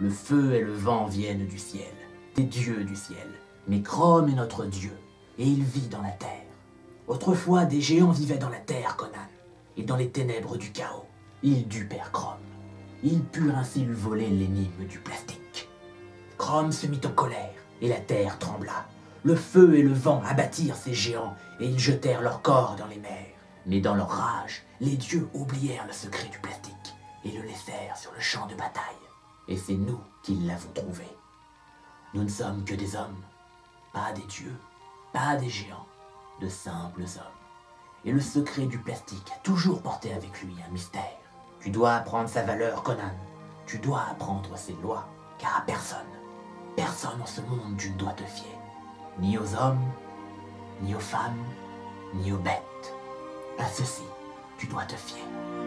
Le feu et le vent viennent du ciel, des dieux du ciel. Mais Chrome est notre dieu, et il vit dans la terre. Autrefois, des géants vivaient dans la terre, Conan, et dans les ténèbres du chaos, ils dupèrent Chrome. Ils purent ainsi lui voler l'énigme du plastique. Chrome se mit en colère, et la terre trembla. Le feu et le vent abattirent ces géants, et ils jetèrent leurs corps dans les mers. Mais dans leur rage, les dieux oublièrent le secret du plastique, et le laissèrent sur le champ de bataille. Et c'est nous qui l'avons trouvé. Nous ne sommes que des hommes, pas des dieux, pas des géants, de simples hommes. Et le secret du plastique a toujours porté avec lui un mystère. Tu dois apprendre sa valeur, Conan. Tu dois apprendre ses lois, car à personne en ce monde tu ne dois te fier. Ni aux hommes, ni aux femmes, ni aux bêtes. À ceci, tu dois te fier.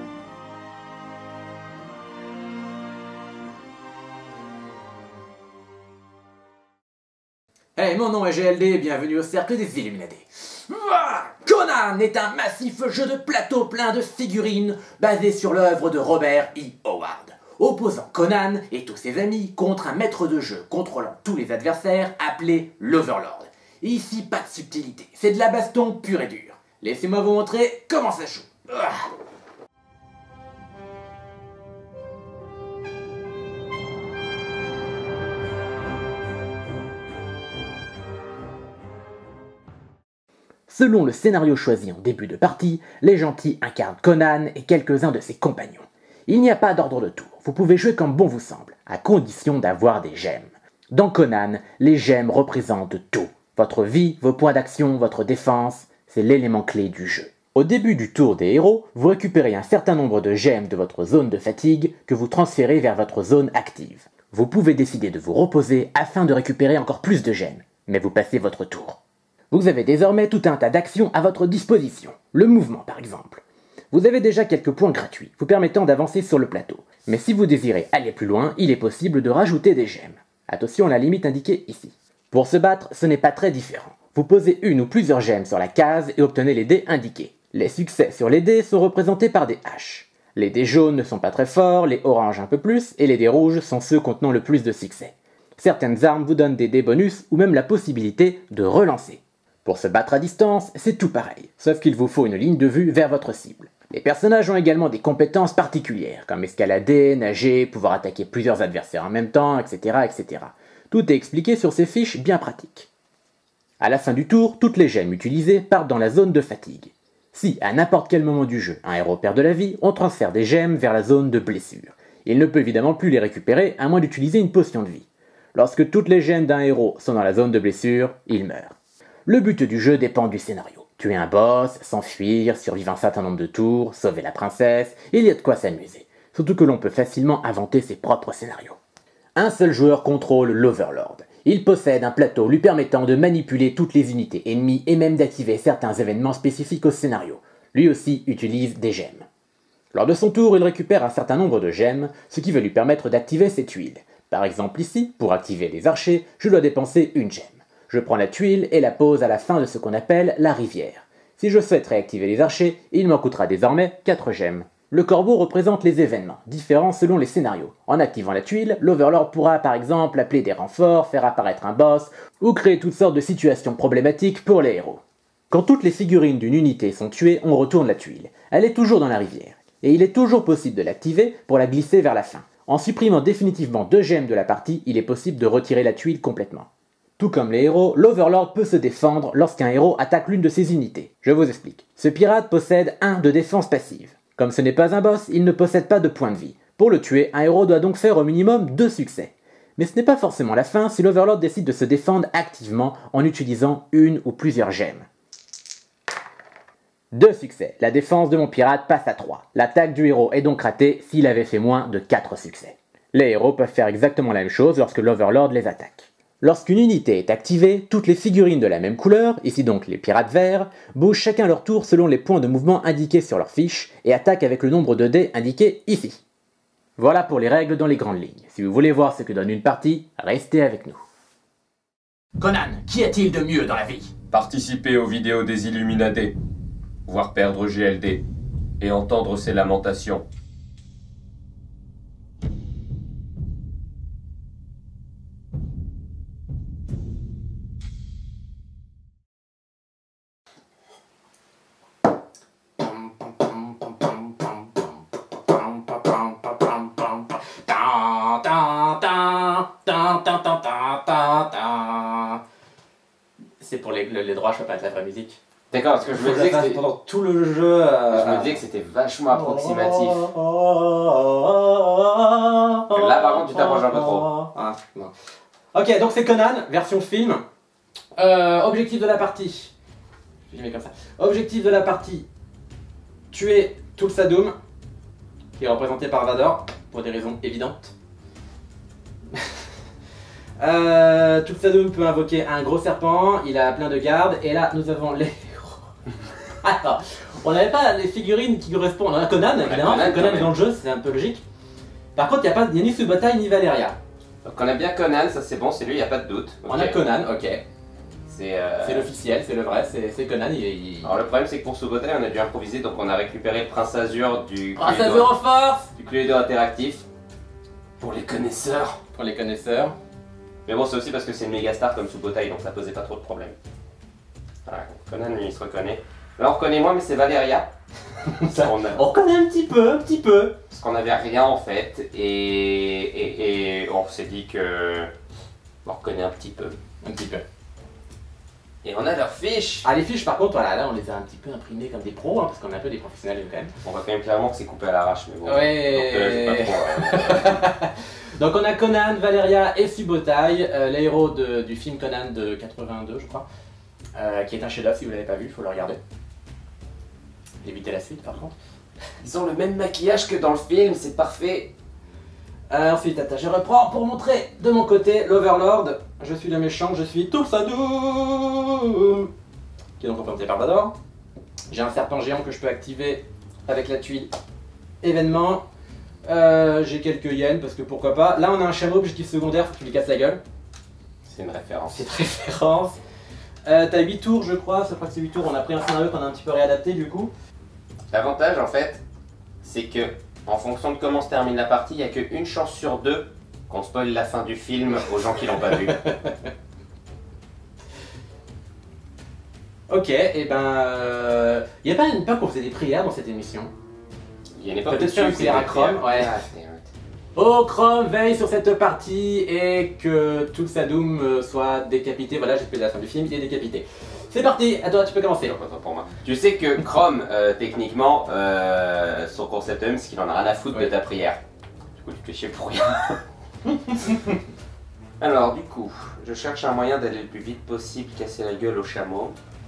Hey, mon nom est GLD, bienvenue au Cercle des Illuminati. Conan est un massif jeu de plateau plein de figurines basé sur l'œuvre de Robert E. Howard, opposant Conan et tous ses amis contre un maître de jeu contrôlant tous les adversaires appelé l'Overlord. Ici, pas de subtilité, c'est de la baston pure et dure. Laissez-moi vous montrer comment ça joue. Selon le scénario choisi en début de partie, les gentils incarnent Conan et quelques-uns de ses compagnons. Il n'y a pas d'ordre de tour, vous pouvez jouer comme bon vous semble, à condition d'avoir des gemmes. Dans Conan, les gemmes représentent tout. Votre vie, vos points d'action, votre défense, c'est l'élément clé du jeu. Au début du tour des héros, vous récupérez un certain nombre de gemmes de votre zone de fatigue que vous transférez vers votre zone active. Vous pouvez décider de vous reposer afin de récupérer encore plus de gemmes, mais vous passez votre tour. Vous avez désormais tout un tas d'actions à votre disposition. Le mouvement, par exemple. Vous avez déjà quelques points gratuits, vous permettant d'avancer sur le plateau. Mais si vous désirez aller plus loin, il est possible de rajouter des gemmes. Attention à la limite indiquée ici. Pour se battre, ce n'est pas très différent. Vous posez une ou plusieurs gemmes sur la case et obtenez les dés indiqués. Les succès sur les dés sont représentés par des haches. Les dés jaunes ne sont pas très forts, les oranges un peu plus, et les dés rouges sont ceux contenant le plus de succès. Certaines armes vous donnent des dés bonus ou même la possibilité de relancer. Pour se battre à distance, c'est tout pareil, sauf qu'il vous faut une ligne de vue vers votre cible. Les personnages ont également des compétences particulières, comme escalader, nager, pouvoir attaquer plusieurs adversaires en même temps, etc., etc. Tout est expliqué sur ces fiches bien pratiques. À la fin du tour, toutes les gemmes utilisées partent dans la zone de fatigue. Si, à n'importe quel moment du jeu, un héros perd de la vie, on transfère des gemmes vers la zone de blessure. Il ne peut évidemment plus les récupérer, à moins d'utiliser une potion de vie. Lorsque toutes les gemmes d'un héros sont dans la zone de blessure, il meurt. Le but du jeu dépend du scénario. Tuer un boss, s'enfuir, survivre un certain nombre de tours, sauver la princesse, il y a de quoi s'amuser. Surtout que l'on peut facilement inventer ses propres scénarios. Un seul joueur contrôle l'Overlord. Il possède un plateau lui permettant de manipuler toutes les unités ennemies et même d'activer certains événements spécifiques au scénario. Lui aussi utilise des gemmes. Lors de son tour, il récupère un certain nombre de gemmes, ce qui va lui permettre d'activer ses tuiles. Par exemple ici, pour activer les archers, je dois dépenser une gemme. Je prends la tuile et la pose à la fin de ce qu'on appelle la rivière. Si je souhaite réactiver les archers, il m'en coûtera désormais 4 gemmes. Le corbeau représente les événements, différents selon les scénarios. En activant la tuile, l'Overlord pourra par exemple appeler des renforts, faire apparaître un boss, ou créer toutes sortes de situations problématiques pour les héros. Quand toutes les figurines d'une unité sont tuées, on retourne la tuile. Elle est toujours dans la rivière, et il est toujours possible de l'activer pour la glisser vers la fin. En supprimant définitivement 2 gemmes de la partie, il est possible de retirer la tuile complètement. Tout comme les héros, l'Overlord peut se défendre lorsqu'un héros attaque l'une de ses unités. Je vous explique. Ce pirate possède 1 de défense passive. Comme ce n'est pas un boss, il ne possède pas de points de vie. Pour le tuer, un héros doit donc faire au minimum 2 succès. Mais ce n'est pas forcément la fin si l'Overlord décide de se défendre activement en utilisant une ou plusieurs gemmes. 2 succès. La défense de mon pirate passe à 3. L'attaque du héros est donc ratée s'il avait fait moins de 4 succès. Les héros peuvent faire exactement la même chose lorsque l'Overlord les attaque. Lorsqu'une unité est activée, toutes les figurines de la même couleur, ici donc les pirates verts, bougent chacun leur tour selon les points de mouvement indiqués sur leur fiche et attaquent avec le nombre de dés indiqué ici. Voilà pour les règles dans les grandes lignes. Si vous voulez voir ce que donne une partie, restez avec nous. Conan, qu'y a-t-il de mieux dans la vie? Participer aux vidéos des Illuminati, voir perdre GLD et entendre ses lamentations. tan, tan, tan, tan, tan. C'est pour les droits, je peux pas mettre la vraie musique. D'accord, parce que je me disais que c'était... pendant tout le jeu. Je me disais que c'était vachement approximatif. Là, par contre, tu t'approches un peu trop. Ah, non. Ok, donc c'est Conan, version film. Objectif de la partie. Je mets comme ça. Objectif de la partie. Tuer Tulsadum, qui est représenté par Vador, pour des raisons évidentes. Tulsadum peut invoquer un gros serpent, il a plein de gardes, et là nous avons les... Alors, on n'avait pas les figurines qui correspondent. On a Conan, évidemment, Conan est dans le jeu, c'est un peu logique. Par contre, il n'y a ni Subotai ni Valeria. Donc on a bien Conan, ça c'est bon, c'est lui, il n'y a pas de doute. Okay. On a Conan, ok. C'est l'officiel, c'est le vrai, c'est Conan. Alors le problème c'est que pour Subotai, on a dû improviser, donc on a récupéré le Prince Azur du Prince Azur en force du Cluedo interactif. Pour les connaisseurs. Pour les connaisseurs. Mais bon, c'est aussi parce que c'est une méga star comme Subotai, donc ça posait pas trop de problèmes. Voilà, Conan lui il se reconnaît. Là on reconnaît moins, mais c'est Valeria. On reconnaît un petit peu, Parce qu'on n'avait rien en fait, et on s'est dit que on reconnaît un petit peu. Un petit peu. Et on a leurs fiches. Ah, les fiches par contre, voilà, là on les a un petit peu imprimées comme des pros, hein, parce qu'on est un peu des professionnels quand même. On voit quand même clairement que c'est coupé à l'arrache, mais bon. Ouais. Donc, pas trop, donc on a Conan, Valeria et Subotai, les héros du film Conan de 82 je crois, qui est un chef-d'œuvre si vous l'avez pas vu, il faut le regarder. Évitez la suite par contre. Ils ont le même maquillage que dans le film, c'est parfait. Ensuite, attends, je reprends pour montrer de mon côté l'Overlord. Je suis le méchant, je suis Tulsadum, qui est donc représenté par Vador. J'ai un serpent géant que je peux activer avec la tuile événement. J'ai quelques yens parce que pourquoi pas. Là, on a un chameau, objectif secondaire, faut que tu lui casses la gueule. C'est une référence. C'est une référence. T'as 8 tours, je crois. Je crois que c'est 8 tours. On a pris un scénario qu'on a un petit peu réadapté du coup. L'avantage en fait, c'est que en fonction de comment se termine la partie, il n'y a qu'une chance sur deux qu'on spoil la fin du film aux gens qui l'ont pas vu. Ok, et ben... Il n'y a pas une époque où on faisait des prières dans cette émission. Il y a une époque peut-être faire une prière à Chrome, ouais. Oh, Chrome veille sur cette partie et que Tulsadum soit décapité. Voilà, j'ai fait la fin du film, il est décapité. C'est parti, à toi, tu peux commencer. Pour moi. Tu sais que Chrome, techniquement, son concept même, c'est qu'il en a rien à foutre de ta prière. Du coup, tu te fais chier pour rien. Alors, du coup, je cherche un moyen d'aller le plus vite possible, casser la gueule au chameau.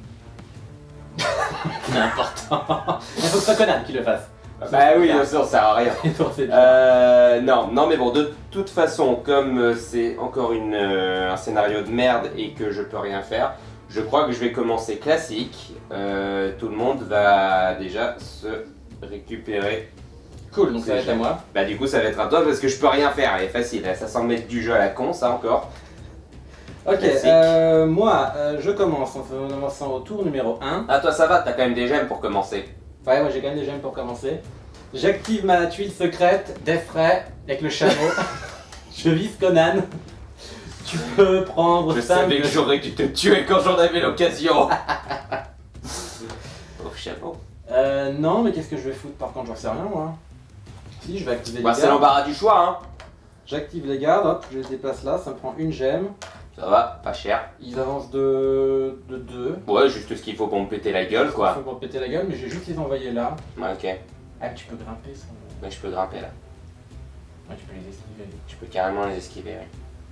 C'est important. Il faut que ce soit Conan qui le fasse. Bah oui, bien sûr, ça sert à rien. Non, mais bon, de toute façon, comme c'est encore un scénario de merde et que je peux rien faire, je crois que je vais commencer classique. Tout le monde va déjà se récupérer. Cool, donc ça va être à moi. Bah du coup ça va être à toi parce que je peux rien faire, elle est facile, ça semble mettre du jeu à la con ça encore. Ok, moi je commence en avançant au tour numéro 1. Ah toi ça va, t'as quand même des gemmes pour commencer. Ouais, moi j'ai quand même des gemmes pour commencer. J'active ma tuile secrète, Death Ray, avec le chameau. Je vise Conan. Tu peux prendre 5... Je savais que j'aurais dû te tuer quand j'en avais l'occasion. Pauvre chameau. Non, mais qu'est-ce que je vais foutre par contre, j'en sais rien moi. Si, je vais activer les gardes. C'est l'embarras du choix hein. J'active les gardes, hop, je les déplace là, ça me prend une gemme. Ça va, pas cher. Ils avancent de 2. Ouais, juste ce qu'il faut pour me péter la gueule quoi. Il faut pour me péter la gueule, mais j'ai juste les envoyer là. Ouais, ok. Ah, tu peux grimper sans... Ouais, je peux grimper là. Ouais, tu peux les esquiver. Tu peux carrément les esquiver, oui.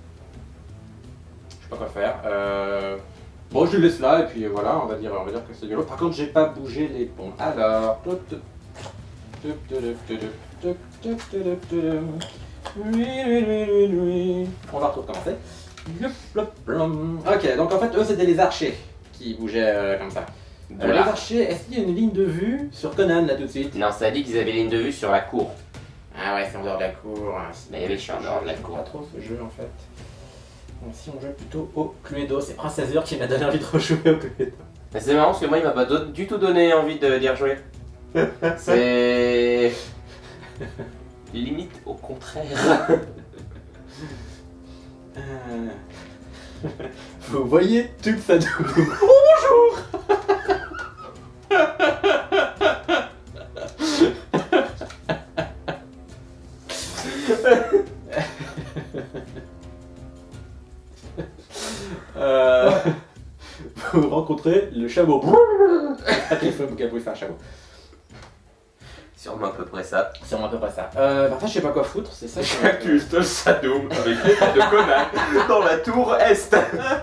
Je sais pas quoi faire. Bon, je le laisse là et puis voilà, on va dire que c'est de l'eau. Par contre, j'ai pas bougé les ponts. Alors, on va recommencer. Ok, donc en fait, eux c'était les archers qui bougeaient comme ça. Les archers, est-ce qu'il y a une ligne de vue sur Conan là tout de suite? Non, ça a dit qu'ils avaient ligne de vue sur la cour. Ah ouais, c'est en dehors de la cour. Mais oui, je suis en dehors de la cour. Pas trop ce jeu en fait. Donc si on joue plutôt au Cluedo, c'est Prince Azur qui m'a donné envie de rejouer au Cluedo. Mais c'est marrant parce que moi il m'a pas du tout donné envie d'y rejouer. C'est... limite au contraire. Vous voyez Tulsadum. Bonjour. rencontrer le chameau. Quel bruit fait un chameau. Sûrement à peu près ça. C'est à peu près ça. Enfin, je sais pas quoi foutre, c'est ça. J'accuse le Sadoum avec l'épée de Conan dans la tour Est.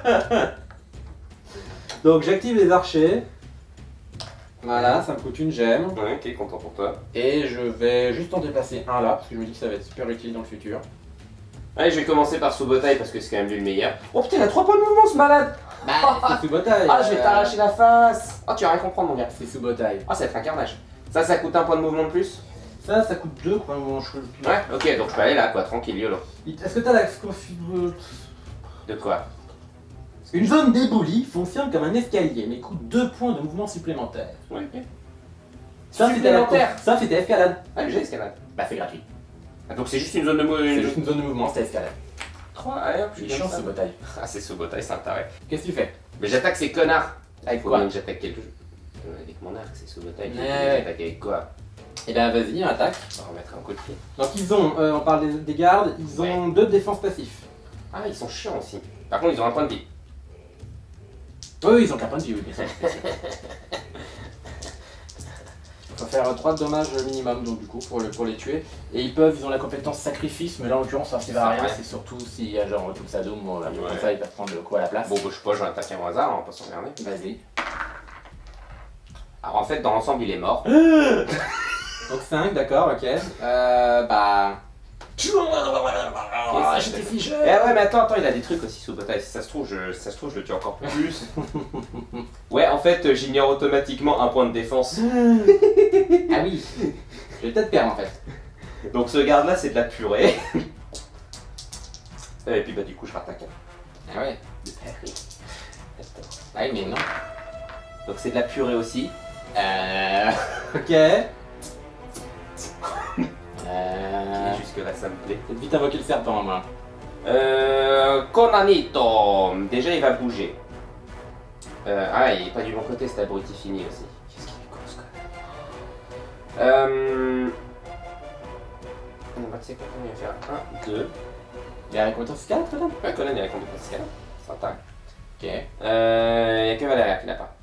Donc j'active les archers. Voilà, ça me coûte une gemme. Ouais, ok, content pour toi. Et je vais juste en déplacer un là, parce que je me dis que ça va être super utile dans le futur. Allez, je vais commencer par Subotai parce que c'est quand même lui le meilleur. Oh putain, il a 3 points de mouvement ce malade. Bah, c'est Subotai. Ah, je vais t'arracher la face. Oh, tu vas rien comprendre, mon gars. C'est Subotai. Ah, ça va être un carnage. Ça coûte un point de mouvement de plus. Ça coûte 2 points de mouvement. Ouais, ok, donc je peux aller là, quoi, tranquille, YOLO. Est-ce que t'as la... De quoi? Une zone débolie fonctionne comme un escalier, mais coûte 2 points de mouvement supplémentaires. Ouais, ok. Ça, Supplémentaire. Ça, c'était escalade. Ah, j'ai escalade. Bah, c'est gratuit. Ah, donc c'est juste une zone de mouvement. C'est juste une zone de mouvement, c'est escalade. 3, allez hop, je C'est suis chiant, ça. Subotai. Ah, c'est Subotai, c'est un taré. Qu'est-ce que tu fais? Mais j'attaque ces connards. Avec Faut quoi? bien que j'attaque quelque chose. Avec mon arc, c'est Subotai. Ouais. J'attaque avec quoi? Eh ben, vas-y, attaque. On va remettre un coup de pied. Donc, ils ont, on parle des gardes, ils ont 2 de défense passifs. Ah, ils sont chiants aussi. Par contre, ils ont un point de vie. Oui, ils ont qu'un point de vie, oui, bien sûr. Il faut faire 3 de dommages minimum, donc du coup, pour les tuer. Et ils ont la compétence sacrifice, mais là en l'occurrence, ça ne va à rien, c'est surtout s'il y a genre tout ça Doom, comme ça, ils peuvent prendre le coup à la place. Bon, bah, je sais pas, je vais attaquer au hasard, on va pas s'emmerder. Vas-y. Alors en fait, dans l'ensemble, il est mort. Donc 5, d'accord, ok. Bah. Ah, j'étais si jeune. Eh ouais, mais attends, il a des trucs aussi sous bataille. Si ça se trouve, je le tue encore plus. Ouais, en fait, j'ignore automatiquement un point de défense. Ah oui. Je vais peut-être perdre en fait. Donc ce garde-là, c'est de la purée. Et puis bah du coup, je rattaque. Ah ouais. Ah oui, mais non. Donc c'est de la purée aussi. Ok. Et jusque là, ça me plaît. Faites vite invoquer le serpent, moi. Konanito. Déjà, il va bouger. Ah, il est pas du bon côté, cet abruti fini aussi. Qu'est-ce qu'il est con, ce connard. Bah, tu sais quoi, on va faire 1, 2. Il y a la compétence 4 là? Ouais, Conan, il a compris ce qu'il y a. Ça attaque. Ok. Il y a que Valéria qui l'a pas.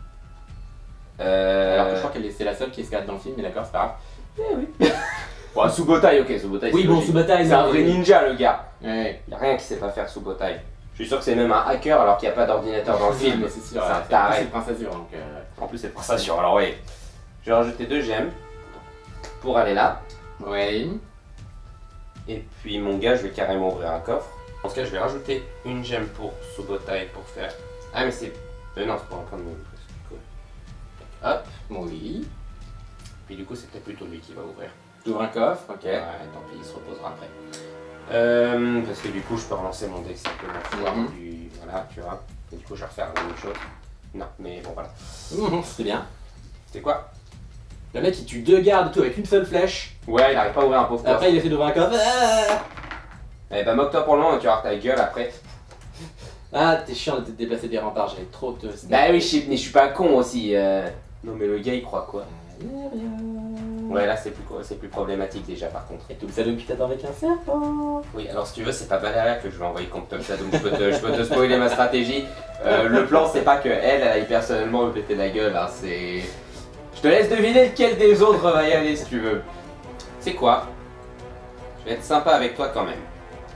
Alors que je crois que c'est la seule qui escalade dans le film, mais d'accord, c'est pas grave. Eh oui. Bon, Subotai, ok, Subotai. Oui, bon, Subotai, c'est un vrai ninja, le gars. Ouais. Il y a rien qui sait pas faire Subotai. Je suis sûr que c'est même un hacker alors qu'il n'y a pas d'ordinateur dans le film. C'est sûr, c'est un taré. C'est le Prince Azur donc. En plus, c'est pour ça sûr. Alors, oui. Je vais rajouter 2 gemmes pour aller là. Oui. Et puis, mon gars, je vais carrément ouvrir un coffre. En ce cas, je vais rajouter une gemme pour Subotai pour faire. Ah, mais c'est. Non, c'est pour un point de move. Hop. Oui. Puis, du coup, c'est peut-être plutôt lui qui va ouvrir. Tu ouvres un coffre, ok. Ouais, tant pis, il se reposera après. Parce que du coup, je peux relancer mon deck simplement. Voilà, tu vois. Et du coup, je vais refaire la même chose. Non, mais bon, voilà. C'était bien. C'était quoi? Le mec il tue 2 gardes et tout avec une seule flèche. Ouais, il arrive pas à ouvrir un pauvre coffre. Après il essaie d'ouvrir un coffre. Eh bah, moque-toi pour le moment, tu vas avoir ta gueule après. Ah, t'es chiant de te déplacer des remparts, j'avais trop de. Bah oui, mais je suis pas con aussi. Non, mais le gars, il croit quoi? Ouais, là, c'est plus problématique déjà, par contre. Et tout le Sadoum qui t'attend avec un serpent. Oui, alors si tu veux, c'est pas Valéria que je vais envoyer contre Tom Sadoum. Je peux te spoiler ma stratégie. Le plan, c'est pas que elle aille personnellement me péter la gueule. Hein, c'est. Je te laisse deviner lequel des autres va y aller si tu veux. C'est quoi? Je vais être sympa avec toi quand même.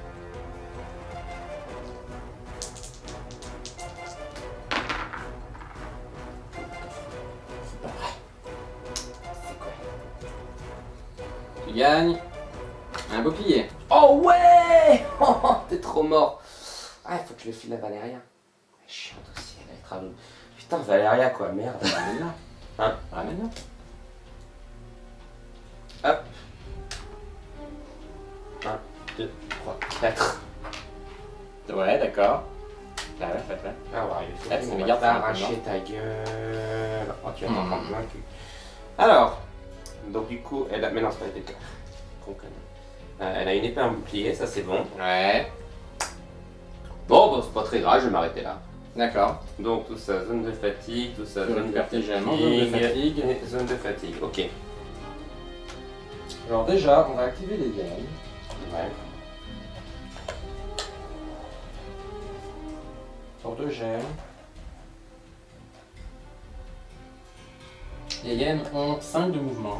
C'est pas vrai. C'est quoi? Tu gagnes un bouclier. Oh ouais. Oh, t'es trop mort. Ah, il faut que je le file à Valéria. Elle est chiante aussi, elle va être à l'eau. Putain, Valéria quoi, merde. Ramène-la. Hein? Ramène-la. Hop. 1, 2, 3, 4. Ouais, d'accord. Là, ouais, faites-le. Ah, on va arriver. Ah, c'est On mes va gardes, t'arracher ta gueule. Oh, tu vas t'en prendre plein le cul. Alors, donc du coup, elle a. Mais non, c'est pas une épée. Elle a une épée, un bouclier, ça c'est bon. Ouais. Bon, bah, c'est pas très grave, je vais m'arrêter là. D'accord. Donc tout ça, zone de fatigue, tout ça, Tu zone de récupères tes gemmes en fatigue. zone de fatigue. Et zone de fatigue, ok. Alors déjà, on va activer les gemmes. Ouais. Sur 2 gemmes. Les hyènes ont 5 de mouvement.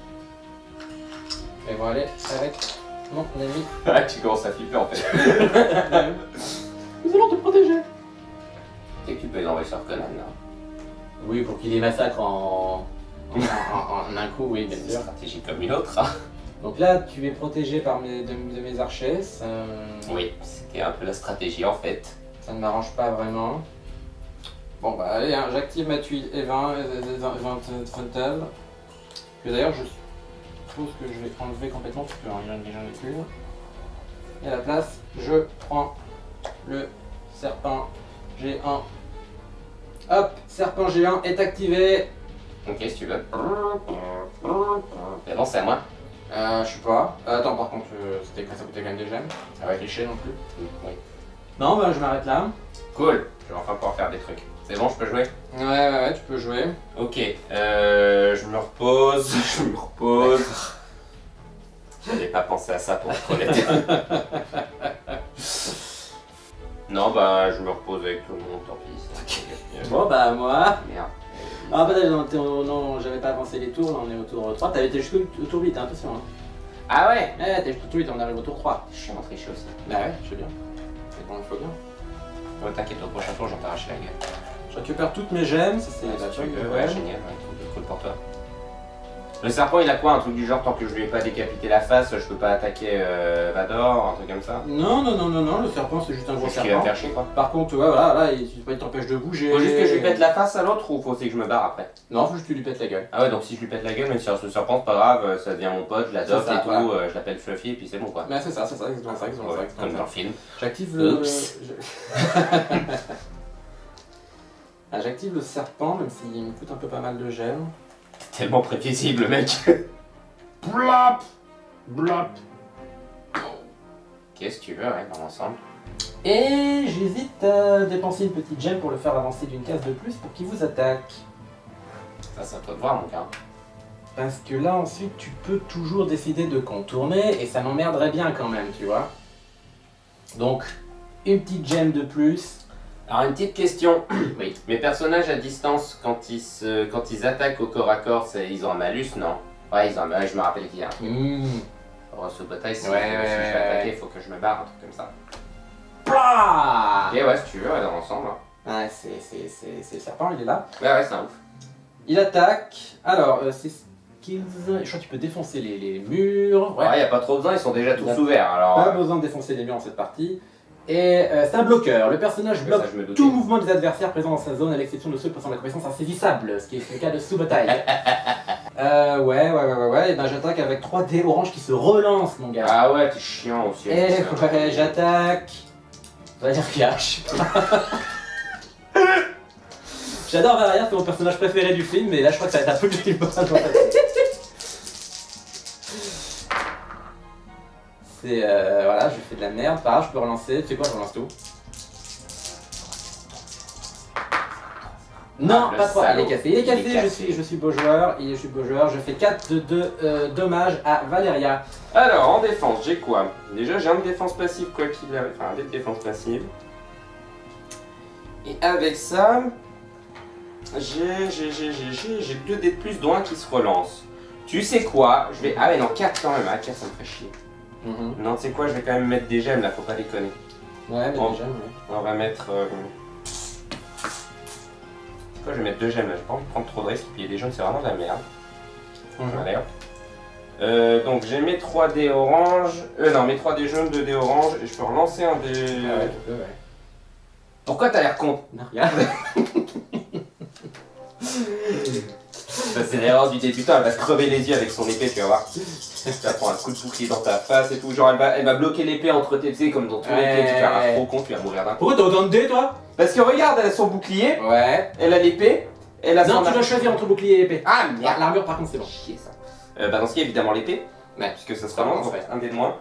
Et vont aller avec mon ami. Ah, tu commences à flipper en fait. Nous allons te protéger. Et tu peux les envoyer sur Conan là. Oui, pour qu'il les massacre en un coup, oui, bien C'est une sûr. stratégie comme une autre. Hein. Donc là, tu es protégé par de mes archers. Oui, c'était un peu la stratégie en fait. Ça ne m'arrange pas vraiment. Bon bah allez, hein, j'active ma tuile E20, frontal. Que d'ailleurs je suppose que je vais enlever complètement parce qu'il y en a déjà plus. Et à la place, je prends le serpent G1. Hop, serpent G1 est activé. Ok, si tu veux. Mais bon, c'est à moi. Je sais pas. Attends, par contre, ça coûtait quand même des gemmes. Ça va cliché non plus. Oui. Non, bah je m'arrête là. Cool, je vais enfin pouvoir faire des trucs. C'est bon, je peux jouer? Ouais, tu peux jouer. Ok, je me repose, je me repose. J'avais pas pensé à ça pour être honnête. Non, bah je me repose avec tout le monde, tant pis. Bon bah moi. Merde. Ah bah non, j'avais pas avancé les tours, là on est au tour 3. T'avais été jusqu'au tour 8, hein, attention. Hein. Ah ouais? Ouais, t'es jusqu'au tour 8, on arrive au tour 3. Je suis rentré aussi. Bah ouais, je sais bien. C'est bon, il faut bien. Ouais, t'inquiète, au prochain tour, j'en t'arrache la gueule. Je récupère toutes mes gemmes, ça c'est la Si tu truc veux, de ouais, génial, ouais, cool pour toi. Le serpent, il a quoi? Un truc du genre, tant que je lui ai pas décapité la face, je peux pas attaquer Vador, un truc comme ça? Non, le serpent c'est juste un gros C'est ce qui va me serpent. faire chier, quoi. Par contre, ouais, voilà, là, il t'empêche de bouger. Faut juste que je lui pète la face à l'autre ou faut aussi que je me barre après? Non, faut juste que tu lui pètes la gueule. Ah ouais, donc si je lui pète la gueule, même si c'est un serpent, c'est pas grave, ça devient mon pote, je l'adopte C'est ça, et tout, voilà. je l'appelle Fluffy et puis c'est bon quoi. Mais c'est ça, exactement ça, Ouais, comme dans le film. J'active le... Oups. Ah, j'active le serpent, même s'il me coûte un peu pas mal de gemmes. C'est tellement prévisible, mec. Blop Blop. Qu'est-ce que tu veux, ouais, dans l'ensemble. Et j'hésite à dépenser une petite gemme pour le faire avancer d'une case de plus pour qu'il vous attaque. Ça, c'est à toi de voir, mon gars. Parce que là, ensuite, tu peux toujours décider de contourner et ça m'emmerderait bien quand même, tu vois. Donc, une petite gemme de plus. Alors, une petite question. Oui. Mes personnages à distance, quand ils attaquent au corps à corps, ils ont un malus, non? Ouais, ils ont un malus, je me rappelle qu'il y a un truc. Alors, ce bataille, si, Ouais, si ouais, je vais ouais. attaquer, il faut que je me barre, un truc comme ça. Plah Et ouais, si tu veux, ouais, dans l'ensemble. Hein. Ouais, c'est le serpent, il est là. Ouais, c'est un ouf. Il attaque. Alors, c'est skills. Je crois que tu peux défoncer les murs. Ouais, y a pas trop besoin, ils sont déjà tous Là. ouverts, alors... Pas besoin de défoncer les murs dans cette partie. Et c'est un bloqueur. Le personnage ça, bloque je me doutais. tout mouvement des adversaires présents dans sa zone, à l'exception de ceux passant la compétence insaisissable, ce qui est le cas de sous-bataille. Ouais. Et ben j'attaque avec 3 dés orange qui se relancent, mon gars. Ah ouais, t'es chiant aussi. Et ouais, j'attaque. On va dire cash. J'adore Valeria, c'est mon personnage préféré du film, mais là je crois que ça va être un peu du mal dans la tête. C'est voilà, je fais de la merde. Pas grave, je peux relancer. Tu sais quoi, je relance tout. Non, Le pas 3. Il est salaud. cassé. Je suis beau joueur. Je fais 4 de dommages à Valeria. Alors, en défense, j'ai quoi? Déjà, j'ai un de défense passive, quoi qu'il arrive. Enfin, un dé de défense passive. Et avec ça, j'ai 2 dés de plus, dont un qui se relance. Tu sais quoi? Je vais... Ah ouais, non, 4 quand même. Ah, 4, ça me ferait chier. Non, tu sais quoi? Je vais quand même mettre des gemmes, là, faut pas déconner. Ouais, mais Bon. déjà, ouais. On va mettre... Quoi, je vais mettre 2 gemmes, là. J'ai pas envie de prendre trop de risques. Puis il y a des jaunes, c'est vraiment de la merde. Allez, hop. Donc j'ai mes 3 dés orange, non mes 3 dés jaunes, 2 dés orange et je peux relancer un dé... Ah ouais, tu peux, ouais. Pourquoi t'as l'air con? Non, regarde. C'est l'erreur du débutant, elle va se crever les yeux avec son épée, tu vas voir. Tu vas prendre un coup de bouclier dans ta face et tout, genre elle va bloquer l'épée entre tes pieds comme dans tous les pieds, tu vas avoir trop con, tu vas mourir d'un coup. Pourquoi t'as autant de dés, toi? Parce que regarde, elle a son bouclier, Ouais. elle a l'épée, elle a Non, son... tu dois choisir entre bouclier et épée. Ah merde. L'armure, par contre, c'est bon. Chier ça. Bah dans ce cas évidemment l'épée, Ouais. puisque ça sera Commence, donc ouais. un dé de moins.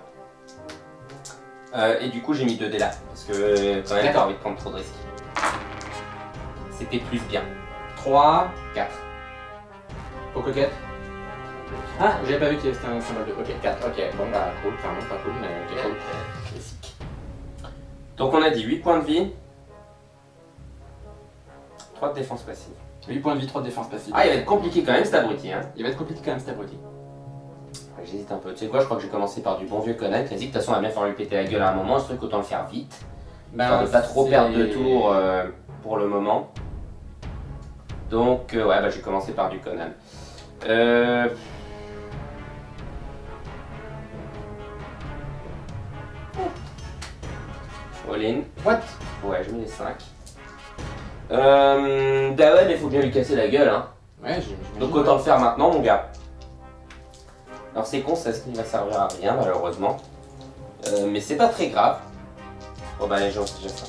Et du coup j'ai mis 2 dés là, parce que quand même t'as D'accord. envie de prendre trop de risques. C'était plus bien. 3. 4. Pour coquette. Ah, j'avais pas vu qu'il y avait un symbole de. Ok, 4. Ok, bon bah cool, enfin non, pas cool, mais ok, cool. Classique. Donc on a dit 8 points de vie, 3 de défense passive. 8 points de vie, 3 de défense passive. Ah, il va être compliqué quand même cet abruti. Hein. Il va être compliqué quand même cet abruti. Ouais, j'hésite un peu. Tu sais quoi, je crois que j'ai commencé par du bon vieux Conan classique. De toute façon, on va bien falloir lui péter la gueule à un moment. Ce truc, autant le faire vite. Histoire de pas trop perdre de tours pour le moment. Donc, ouais, bah, j'ai commencé par du Conan. All-in. What? Ouais, je mets les 5. Dawen, il faut bien lui casser la gueule. Hein. Ouais, j'imagine. Donc, autant le faire maintenant, mon gars. Alors, c'est con, ça ne va servir à rien, malheureusement. Mais c'est pas très grave. Bon, bah, les gens, c'est déjà ça.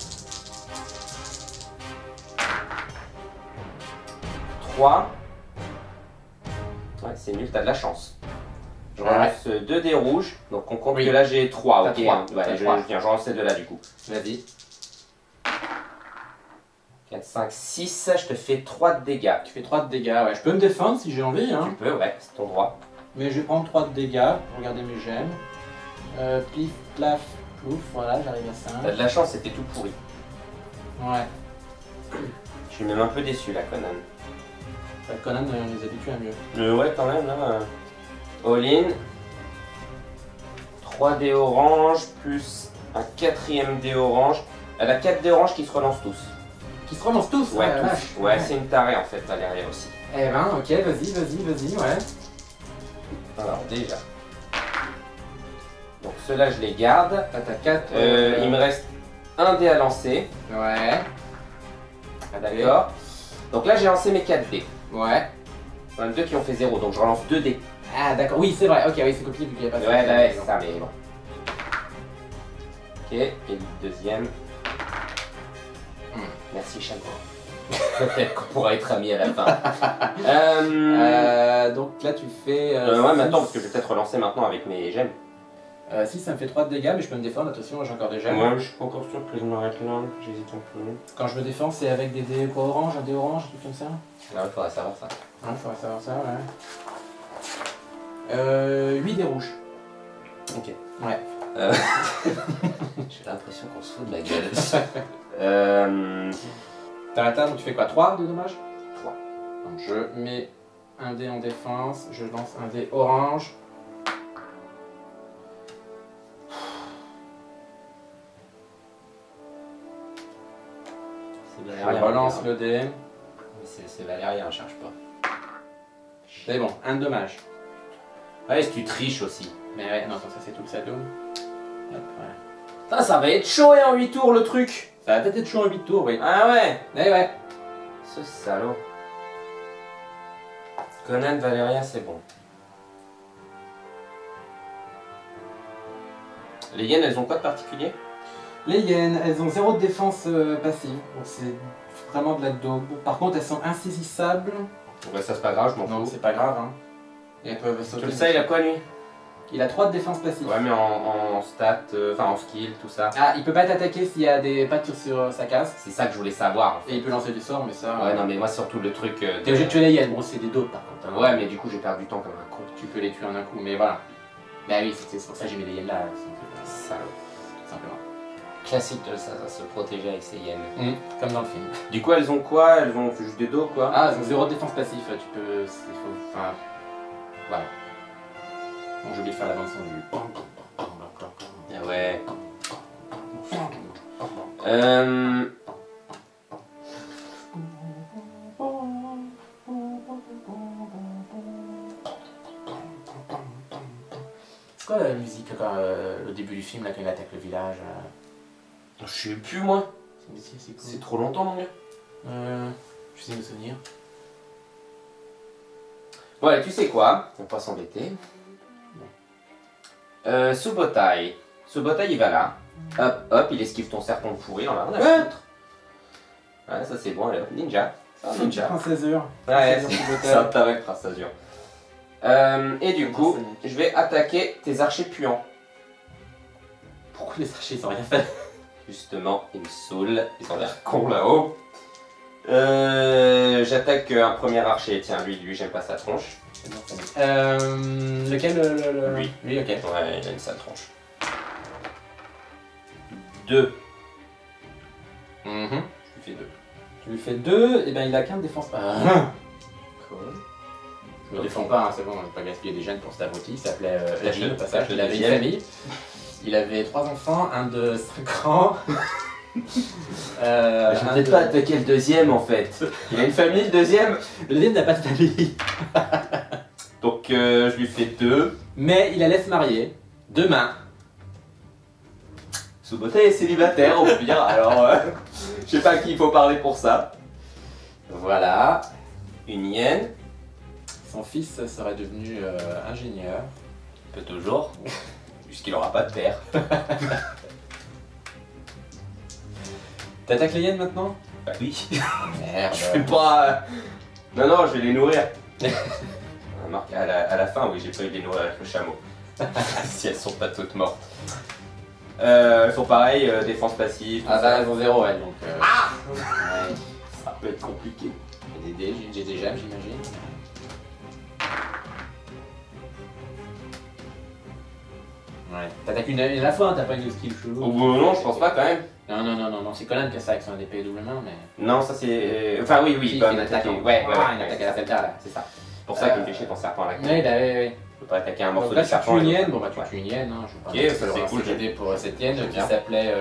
3. Ouais, c'est nul, t'as de la chance. Je relance 2 dés rouges, donc on compte que là j'ai 3, ok. 3. Ouais, je relance ces 2 là du coup. Vas-y. 4, 5, 6, je te fais 3 de dégâts. Tu fais 3 de dégâts, ouais. Je peux me défendre si j'ai envie, hein. Tu peux, ouais, c'est ton droit. Mais je vais prendre 3 de dégâts. Regardez mes gemmes. Plif, plaf, plouf, voilà, j'arrive à 5. T'as de la chance, c'était tout pourri. Ouais. Je suis même un peu déçu là, Conan. Conan, on les habitue à mieux. Ouais, quand même, là. All-in. 3 dés orange, plus un 4ème dé orange. Elle a 4 dés orange qui se relancent tous. Qui se relancent tous? Ouais, tous. tous. Ouais, c'est une tarée en fait, à l'arrière aussi. Eh ben, ok, vas-y, ouais. Alors, déjà. Donc, ceux-là, je les garde. T'as 4. Il me reste un dé à lancer. Ouais. Ah, d'accord. Donc là, j'ai lancé mes 4 dés. Ouais. J'en ai 2 qui ont fait 0, donc je relance 2 dés. Ah, d'accord, oui, c'est vrai, ok, oui, c'est compliqué vu qu'il n'y a pas Ouais, bah ouais, c'est ça, mais bon. Ok, et le deuxième. Merci, Chameau. Peut-être qu'on pourra être amis à la fin. Donc là, tu fais. Ouais, mais attends, parce que je vais peut-être relancer maintenant avec mes gemmes. Si, ça me fait 3 de dégâts, mais je peux me défendre, attention, j'ai encore des gemmes. Ouais, je suis pas encore sûr que je m'arrête là, j'hésite un peu. Quand je me défends, c'est avec des dés quoi, orange, un dé orange, un truc comme ça? Ah ouais, faudrait savoir ça. Ouais, faudrait savoir ça, ouais. 8 dés rouges. Ok. Ouais. J'ai l'impression qu'on se fout de la gueule. T'as la table, donc tu fais quoi? 3 de dommages? 3. Donc je mets un dé en défense, je lance un dé orange. Je relance le dé. C'est Valérien, cherche pas. C'est bon, un de dommage. Ouais, si tu triches aussi. Mais ouais, non, ça c'est tout le sadoum. Hop, voilà. Putain, ça va être chaud en 8 tours le truc. Ça va peut-être être chaud en 8 tours, oui. Ah ouais. Eh ouais. Ce salaud. Conan, Valérien, c'est bon. Les hyènes, elles ont quoi de particulier? Les hyènes, elles ont 0 de défense passive, donc c'est vraiment de la daube. Par contre, elles sont insaisissables. Ouais, ça c'est pas grave, je m'en Non, fous. c'est pas grave, hein. Et elles peuvent sauter. Tu le sais, il a quoi lui? Il a 3 de défense passive. Ouais, mais en stats, enfin en skill, tout ça. Ah, il peut pas t'attaquer s'il y a des pattes sur sa case. C'est ça que je voulais savoir en fait. Et il peut lancer des sorts, mais ça. Ouais, non, mais moi surtout le truc. T'es obligé de tuer les hyènes, bon, c'est des daubes par contre. Hein. Ouais, mais du coup, j'ai perdu du temps comme un con. Tu peux les tuer en un coup, mais voilà. Bah oui, c'est pour ça que j'ai mis les hyènes là, Salaud. tout simplement. Classique de ça, se protéger avec ses hyènes. Comme dans le film. Du coup, elles ont quoi? Elles ont juste des dos quoi? Ah, elles ont 0 de défense passive, tu peux. Enfin. Voilà. Bon, j'ai oublié de faire la bande son du. Ah ouais. C'est quoi la musique au début du film là, quand il attaque le village Je sais plus moi. C'est cool. C'est trop longtemps mon gars. Je sais me souvenir. Bon allez, tu sais quoi? On va pas s'embêter. Subotai. Subotai il va là. Hop, hop, il esquive ton serpent pourri, on a rien à foutre. Ouais, ça c'est bon, allez hop, ninja. Ça, ninja. Prince Azur. Ouais, Subotai. c'est un taré Prince Azur. Et du coup, je vais attaquer tes archers puants. Pourquoi les archers ils ont rien fait? Justement, ils me saoulent, ils ont l'air cons là-haut. J'attaque un premier archer, tiens, lui j'aime pas sa tronche. Lequel Lui. Lui, ok. Ouais, il aime sa tronche. 2. Je lui fais 2. Je lui fais 2, et ben il a qu'un de défense. Cool. Je me défends pas, hein, c'est bon, on n'a pas gaspillé des gènes pour cet abruti. Il s'appelait Lachine au passage. le Il avait une deuxième. famille. Il avait 3 enfants, un de 5 ans. Je ne vais pas attaquer le deuxième en fait. Il a une famille, le deuxième. Le deuxième n'a pas de famille. Donc je lui fais 2. Mais il la laisse marier. Demain. Subota est célibataire, on peut dire. Alors, je sais pas à qui il faut parler pour ça. Voilà. Une hyène. Son fils serait devenu ingénieur. Peut toujours. Puisqu'il aura pas de père. T'attaques les hyènes maintenant? Bah oui. Merde. Je vais pas. Non, non, je vais les nourrir. Remarque, à la fin, oui, j'ai pas eu de les nourrir avec le chameau. Si elles sont pas toutes mortes. Elles sont pareilles, défense passive. Ah bah elles ont 0 elles donc. Ouais. Ça peut être compliqué. J'ai des dés, j'ai des gemmes j'imagine. Ouais. T'attaques une à la fois, hein, t'as pas une skill chelou. Oh, non, je pense pas quand même. Non, c'est Conan qui a ça avec son épée double main, mais. Non, ça c'est. Enfin, oui, Si, il il peut fait une attaque. Ouais, Une attaque à la felter là. C'est ça. C'est pour ça qu'il me fait chier ton serpent à la Oui, queue. bah oui. Je peux pas attaquer un morceau Donc de là, tu serpent. tues une et hyène. l'autre. Bon, bah, tu Ouais. tues une hyène. Hein. Je Ok, vais pas ça, c'est cool, j'ai des pour cette hyène qui bien. s'appelait.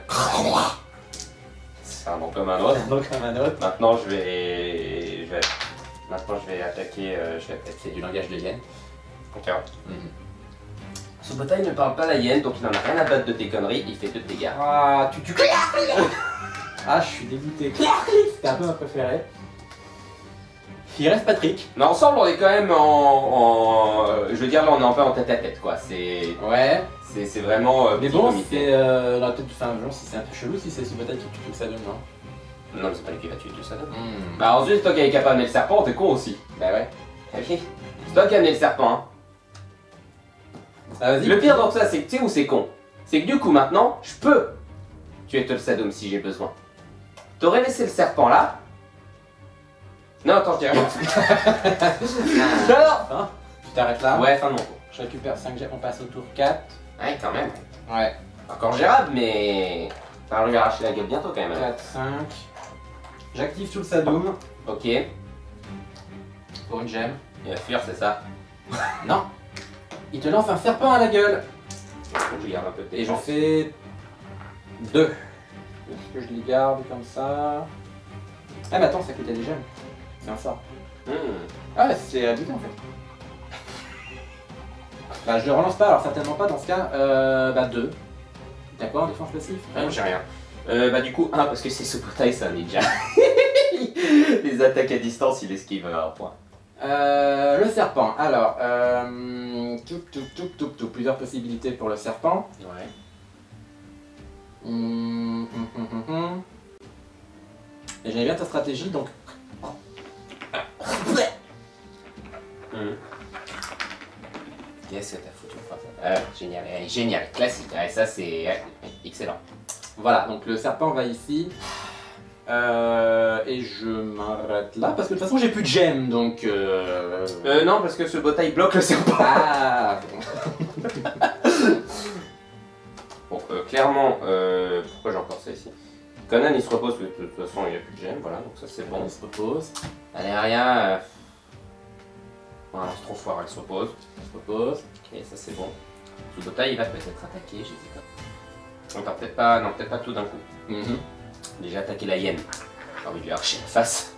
C'est un nom comme un autre. Donc, comme un autre. Maintenant, Maintenant, je vais attaquer. C'est du langage de hyène. Ok. Subota, il ne parle pas la hyène, donc il en a rien à battre de tes conneries. Il fait 2 de dégâts. Ah, tu. Ah, je suis dégoûté. C'était un peu ma préférée. Il reste Patrick. Mais ensemble, on est quand même je veux dire, là, on est un peu en tête à tête, quoi. C'est Ouais. vraiment. Mais petit bon, comité. c'est. On aurait peut-être. Enfin, genre, si c'est un peu chelou si c'est Subota qui tue tout ça dedans, non? Non, mais c'est pas lui qui va tuer tout ça. non. Bah, Bah, ensuite, c'est toi qui avais capable d'amener le serpent, t'es con aussi. bah ouais. Ok. C'est toi qui as amené le serpent, hein. Ah, vas-y. Le pire dans tout ça, c'est que tu sais où c'est con. C'est que du coup, maintenant, je peux tuer Tolsadum si j'ai besoin. T'aurais laissé le serpent là. Non, attends, je dis rien. Hein, tu t'arrêtes là. Ouais, fin de mon tour. Je récupère 5 gemmes, on passe au tour 4. Ouais, quand même. Ouais. Encore gérable, mais. Ça va lui arracher la gueule bientôt quand même. 4, 5. J'active tout le Sadoum Ok. pour une gemme. Il va fuir, c'est ça. Non. Il te lance un serpent à la gueule. Je garde un peu de Et je défense. fais 2. Est-ce que je les garde comme ça? Ah mais attends, ça coûtait des gemmes. C'est un sort. Ah ouais, c'est abusé en fait. Bah je le relance pas, alors certainement pas dans ce cas. Bah 2. T'as quoi en défense passive? J'ai rien. Bah du coup, 1 parce que c'est Subota et c'est un ninja. Les attaques à distance, il esquive un point. Le serpent, alors, plusieurs possibilités pour le serpent. Ouais. Et j'aime bien ta stratégie, donc... Qu'est-ce que t'as foutu en face? Génial, génial, classique. Ouais, ça c'est excellent. Voilà, donc le serpent va ici. Et je m'arrête là, parce que de toute façon j'ai plus de gemmes, donc... Non, parce que ce bataille bloque le serpent. Ah Bon, clairement, pourquoi j'ai encore ça ici? Conan il se repose, parce que de toute façon il a plus de gemmes, voilà, donc ça c'est bon. On se repose, Allez, rien. Voilà, c'est trop fort, il se repose. on se repose. Ok, ça c'est bon. Subota il va peut-être attaquer, j'hésite. Attends, peut-être pas, non, peut-être pas tout d'un coup. Déjà attaquer la hyène. J'ai envie de lui arracher la face.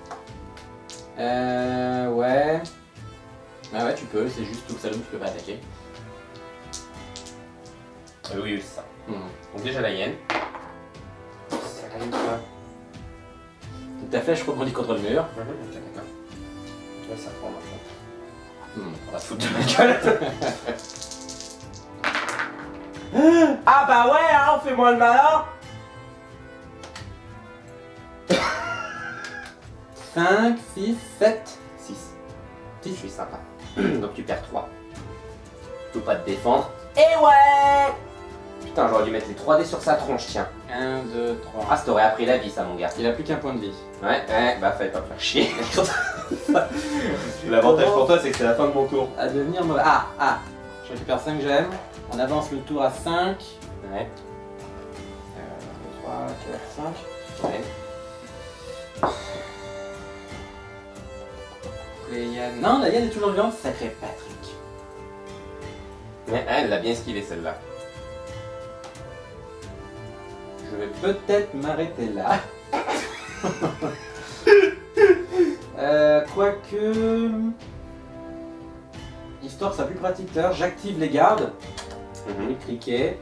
Ouais... Ah ouais, tu peux, c'est juste tout le salon que tu peux pas attaquer. Oui, c'est ça. Donc déjà la hyène. Ça arrive pas. Donc ta flèche rebondit contre le mur. Ok, d'accord. Tu vois, ça prend maintenant. On va se foutre de ma gueule. Ah bah ouais, hein, fais-moi le malin. 5, 6, 7. 6. Je suis sympa. Donc tu perds 3. Tu peux pas te défendre. Et ouais. Putain, j'aurais dû mettre les 3 dés sur sa tronche, tiens. 1, 2, 3. Ah, ça t'aurait appris la vie, ça, mon gars. Il a plus qu'un point de vie. Ouais, bah fallait pas me faire chier. L'avantage pour toi, c'est que c'est la fin de mon tour. À devenir mauvais. Je récupère 5 gemmes. On avance le tour à 5. Ouais. 3, 4, 5. Ouais. Et Yann... Non, la Yann est toujours vivante, sacré Patrick. Mais elle l'a bien esquivé celle-là. Je vais peut-être m'arrêter là. Quoique... Histoire soit plus pratique, j'active les gardes. Les criquets.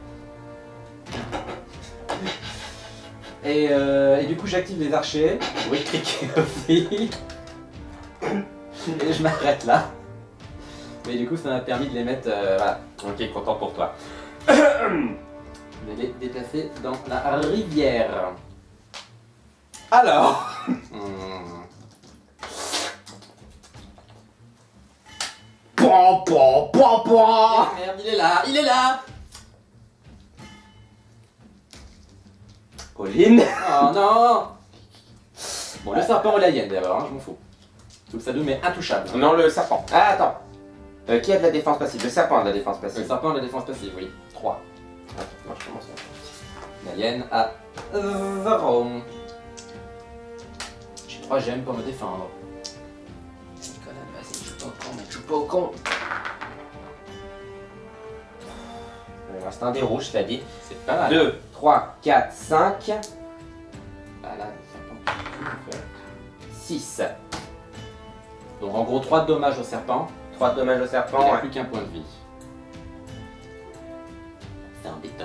Et du coup j'active les archers. Oui, criquet aussi. Et je m'arrête là. Mais du coup ça m'a permis de les mettre... voilà. Ok, content pour toi. Je vais les déplacer dans la rivière. Alors Pan, pan, pan, pan. Eh merde, il est là, il est là. Pauline. Oh non. Bon, le serpent ou la hyène d'abord, hein, je m'en fous. Tout ça nous met intouchable. Non, le serpent. Ah, attends. Qui a de la défense passive? Le serpent a de la défense Le passive. serpent a la défense passive, oui. 3. Attends, moi je commence. La hyène a 0. J'ai 3 gemmes pour me défendre. Vas-y, joue pas au con, mec, joue pas au con. Il reste un des rouges, t'as dit. C'est pas mal. 2, 3, 4, 5, Ah là, le serpent. 6. Donc en gros 3 dommages au serpent. 3 de dommages au Il serpent. n'a Ouais. plus qu'un point de vie. C'est embêtant.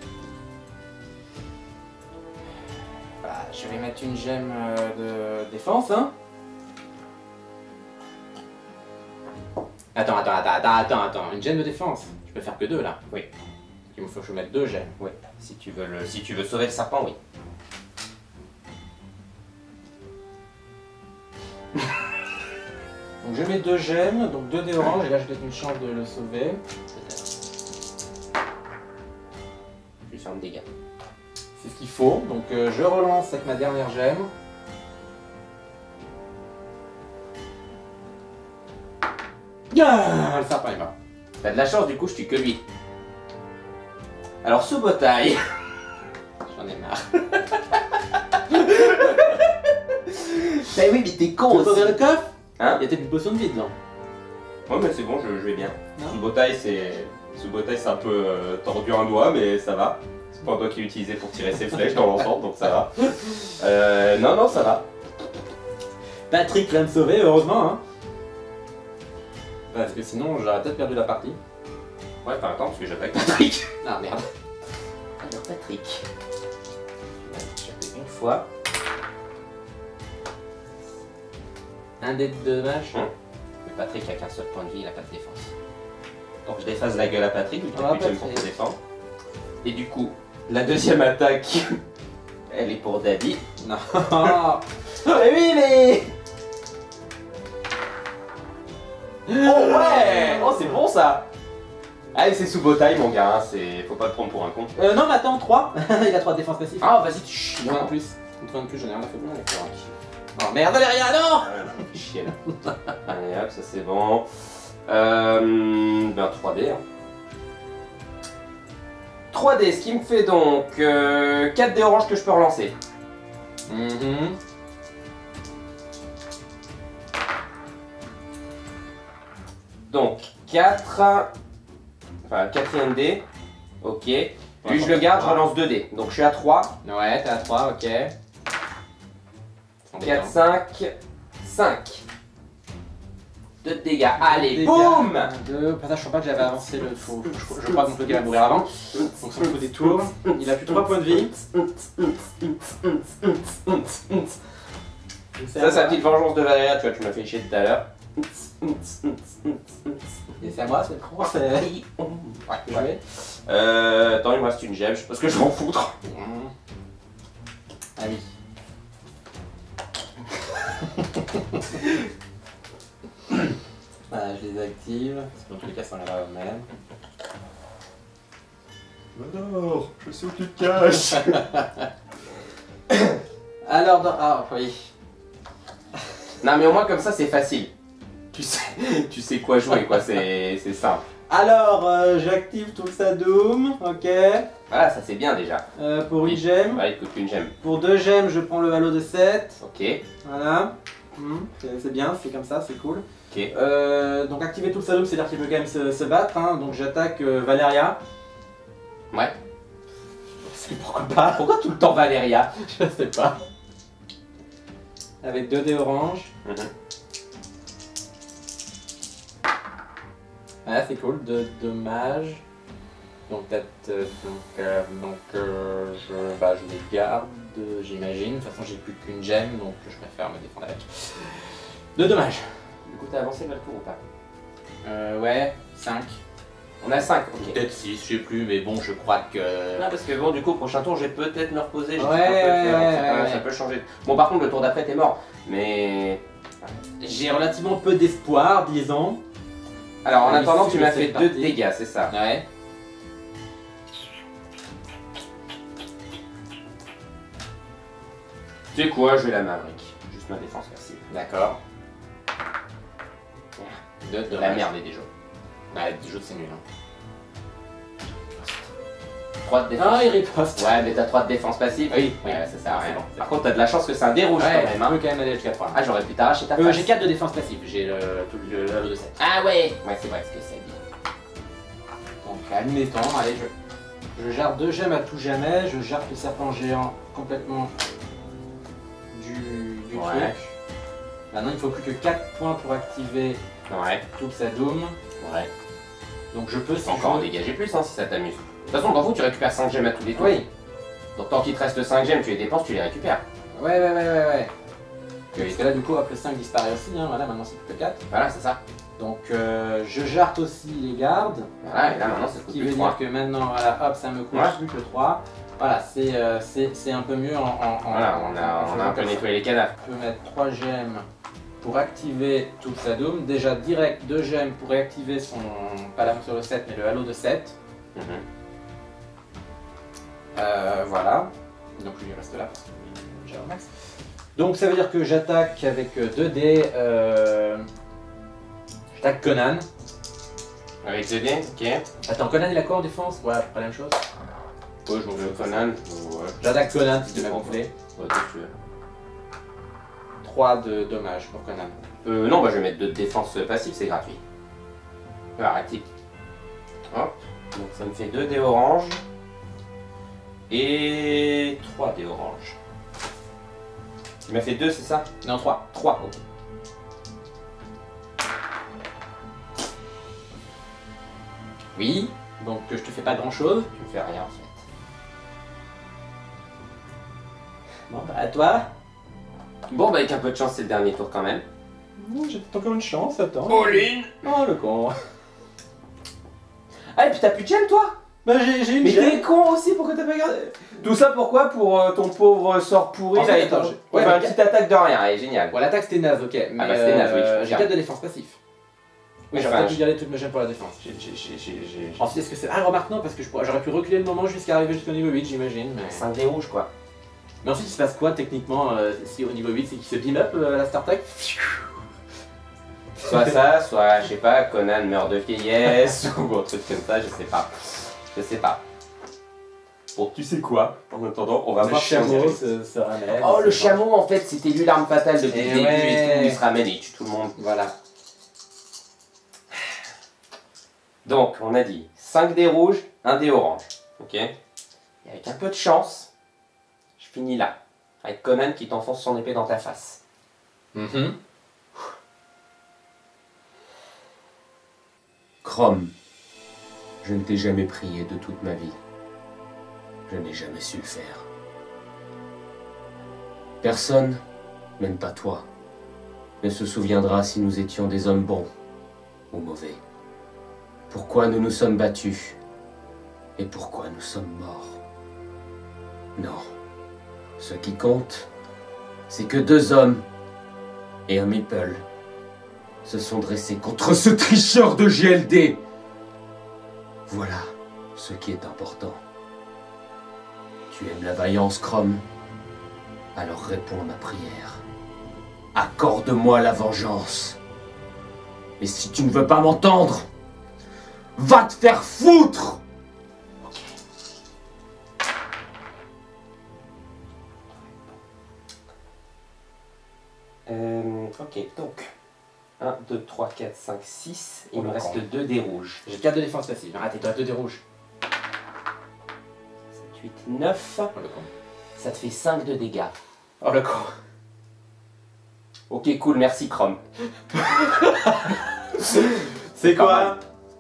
Bah, je vais mettre une gemme de défense, hein. Attends. Une gemme de défense. Je peux faire que 2 là. Oui. Il me faut que je mette 2 gemmes. Oui. Si tu veux sauver le serpent, oui. Donc je mets 2 gemmes, donc 2 dés orange, et là j'ai peut-être une chance de le sauver. Je lui fais un dégât. C'est ce qu'il faut, donc je relance avec ma dernière gemme. Ah, le serpent est mort. T'as de la chance, du coup, je tue que lui. Alors, sous bataille. J'en ai marre. Bah oui, mais t'es con Tu veux ouvrir le coffre? Hein? Il y a peut-être une potion de vie dedans. Ouais, mais c'est bon, je vais bien. Non. Sous bataille, c'est un peu tordu un doigt, mais ça va. C'est pas un doigt qui est utilisé pour tirer ses flèches dans l'ensemble, donc ça va. Non, ça va. Patrick vient me sauver, heureusement, hein. Parce que sinon j'aurais peut-être perdu la partie. Ouais, enfin attends, parce que j'attaque Patrick. Ah merde. Alors, Patrick. Je vais une fois. Un dé de dommage. Mais Patrick a qu'un seul point de vie, il a pas de défense. Donc je déface la gueule à Patrick, vu qu'il a Ah, plus de gemme pour Patrick. se défendre. Et du coup, la deuxième attaque, elle est pour Daddy. Non. Mais oui, mais... Oh ouais! Oh, c'est bon ça! Allez, c'est sous bataille, mon gars, hein, faut pas le prendre pour un con. Non mais attends, 3. Il a 3 de défense passive. Ah, vas-y, tu chies. Une fois de plus. Une fois de plus, j'en ai rien à foutre. Oh merde, Valéria, non! Chier là. Allez hop, ça c'est bon. Ben 3D. Hein. 3D, ce qui me fait donc 4 dés oranges que je peux relancer. Donc 4. Enfin, 4ème dé. Ok. Lui, je le garde, je relance 2 dés. Donc je suis à 3. Ouais, t'es à 3, ok. 4, 5. 5. 2 de dégâts. Allez, boum! 2. Pour ça, je crois pas que j'avais avancé le tour. Je crois donc qu'il va mourir avant. Donc ça me fait des tours. Il a plus 3 points de vie. Ça, c'est la petite vengeance de Valéria, tu vois, tu m'as fait chier tout à l'heure. Et c'est à moi, c'est le croix. Ouais. Attends, il me reste une gemme, je sais pas ce que je vais en foutre. Ah oui. Voilà, je les active. Parce que dans tous les cas, ça enlèvera au même. Alors, je sais où tu te caches. Alors, ah oui. Non, mais au moins comme ça, c'est facile. Tu sais quoi jouer, quoi, c'est simple. Alors, j'active tout ça Doom, ok. Voilà, ça c'est bien déjà. Pour une gemme. Ouais, il coûte une gemme. Pour 2 gemmes, je prends le halo de 7. Ok. Voilà. C'est bien, c'est comme ça, c'est cool. Ok. Donc activer tout le salon, c'est-à-dire qu'il peut quand même se battre. Hein. Donc j'attaque Valeria. Ouais. Pourquoi pas? Pourquoi tout le temps Valeria? Je sais pas. Avec 2 dés orange. Voilà, c'est cool. 2 dommages. Donc peut-être je les garde, j'imagine. De toute façon, j'ai plus qu'une gemme, donc je préfère me défendre avec. 2 dommages. Du coup, t'as avancé le tour ou pas? Ouais, 5. On a 5, ok. Peut-être 6, je sais plus, mais bon, je crois que... Non, parce que bon, du coup, prochain tour, je vais peut-être me reposer. Ouais, ça peut changer. Bon, par contre, le tour d'après, t'es mort. Mais... J'ai relativement peu d'espoir, disons. Alors, en Oui, attendant, si tu je m'as fais fait 2 partie. dégâts, c'est ça? Ouais. Tu sais quoi, je vais la Maverick. Juste ma défense, merci. D'accord. De La merde, les déjà. Ouais, des jeux c'est nul. Hein. 3 de défense. Ah, il riposte. Ouais, mais t'as 3 de défense passive. Oui, Ouais, ça sert à rien. bon. Par contre, t'as de la chance que c'est un dé rouge Ouais, quand même. je Hein. peux quand même aller jusqu'à 3. Ah, j'aurais pu t'arracher ta face. J'ai 4 de défense passive, j'ai le level de 7. Ah ouais. Ouais, c'est vrai ce que c'est dit. Donc, admettons, allez, je gère 2 gemmes à tout jamais, je gère le serpent géant complètement du Ouais. truc. Maintenant, il faut plus que 4 points pour activer Ouais. toute sa doom. Ouais. Donc, je peux Tu peux encore en je- dégager plus hein, si ça t'amuse. De toute façon, t'en fous, tu récupères 5 gemmes à tous les tours. Oui. Donc tant qu'il te reste 5 gemmes, tu les dépenses, tu les récupères. Ouais. Parce que là, du coup, hop, le 5 disparaît aussi, hein. Voilà, maintenant c'est plus que 4. Voilà, c'est ça. Donc, je jarte aussi les gardes. Voilà, et là maintenant, ça Ce coûte qui plus veut 3. dire que maintenant, voilà, hop, ça me coûte Ouais. plus que 3. Voilà, c'est un peu mieux Voilà, on a un peu nettoyé les cadavres. Je peux mettre 3 gemmes pour activer toute sa doom. Déjà, direct, 2 gemmes pour réactiver son, pas la sur le 7, mais le halo de 7. Mhm. Voilà. Donc lui il reste là parce que j'ai un max. Donc ça veut dire que j'attaque avec 2 dés. J'attaque Conan. Avec 2 dés, ok. Attends, Conan il a quoi en défense? Ouais, à peu près la même chose. Ouais, je m'en fous. Conan, ouais. J'attaque Conan si tu m'as gonflé. Ouais, qu'est-ce que tu veux. 3 de dommages pour Conan. Non, bah je vais mettre 2 de défense passive, c'est gratuit. Arrêtez. Hop. Donc ça me fait 2 dés orange. Et 3 dés orange. Tu m'as fait 2, c'est ça? Non, 3. 3, ok. Oui, donc je te fais pas grand chose. Tu me fais rien en fait. Bon bah à toi. Bon, bah avec un peu de chance, c'est le dernier tour quand même. J'ai encore une chance, attends. All-in. Oh le con. Ah, et puis t'as plus de gemme toi? Bah j'ai une Mais gemme. t'es con aussi, pourquoi t'as pas gardé? Tout ça pourquoi? Pour ton pauvre sort pourri En fait, là, et attends, ton- ouais, enfin, mais- une petite attaque de rien, elle est géniale. Bon, l'attaque c'était naze, ok. Mais bah, c'était naze, oui, je j'ai confirme. 4 de défense passif. Oui, j'aurais Enfin, peut-être dû garder toutes mes gemmes pour la défense. J'ai Ensuite, est-ce que c'est. Ah, remarque, non, parce que j'aurais pu reculer le moment jusqu'à arriver jusqu'au niveau 8, j'imagine. Mais... 5 dés rouges quoi. mais ensuite, il se passe quoi techniquement si au niveau 8, c'est qu'il se beam up la StarTech? Soit ça, soit je sais pas, Conan meurt de vieillesse ou un truc comme ça, je sais pas. Je sais pas. Bon, tu sais quoi? En attendant, on va Le voir si on y chameau arrive. se ramène. Oh, le chameau en fait, c'était lui l'arme fatale depuis Eh le début et ouais. tout, il se ramène et il tue tout le monde. Voilà. Donc, on a dit 5 dés rouges, 1 dé orange. Ok? Et avec un peu de chance, je finis là. Avec Conan qui t'enfonce son épée dans ta face. Chrome, je ne t'ai jamais prié de toute ma vie. Je n'ai jamais su le faire. Personne, même pas toi, ne se souviendra si nous étions des hommes bons ou mauvais. Pourquoi nous nous sommes battus et pourquoi nous sommes morts. Non, ce qui compte, c'est que 2 hommes et un meeple se sont dressés contre ce tricheur de GLD. Voilà ce qui est important. Tu aimes la vaillance, Chrome? Alors réponds à ma prière. Accorde-moi la vengeance. Et si tu ne veux pas m'entendre, va te faire foutre! donc 1, 2, 3, 4, 5, 6. Il Oh, me le reste con. 2 dés rouges. J'ai 4 de défense passive. Ah, t'es toi 2 des rouges. 7, 8, 9. Oh le con. Ça te fait 5 de dégâts. Oh le con. Ok, cool, merci Chrome. C'est quoi?